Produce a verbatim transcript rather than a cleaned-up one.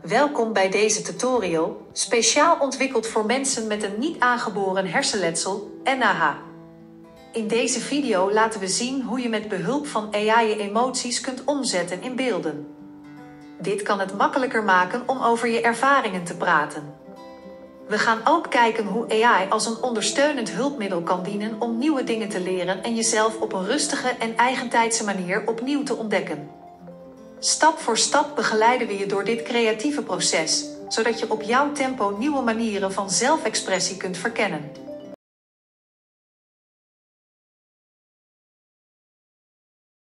Welkom bij deze tutorial, speciaal ontwikkeld voor mensen met een niet aangeboren hersenletsel, N A H. In deze video laten we zien hoe je met behulp van A I je emoties kunt omzetten in beelden. Dit kan het makkelijker maken om over je ervaringen te praten. We gaan ook kijken hoe A I als een ondersteunend hulpmiddel kan dienen om nieuwe dingen te leren en jezelf op een rustige en eigentijdse manier opnieuw te ontdekken. Stap voor stap begeleiden we je door dit creatieve proces, zodat je op jouw tempo nieuwe manieren van zelfexpressie kunt verkennen.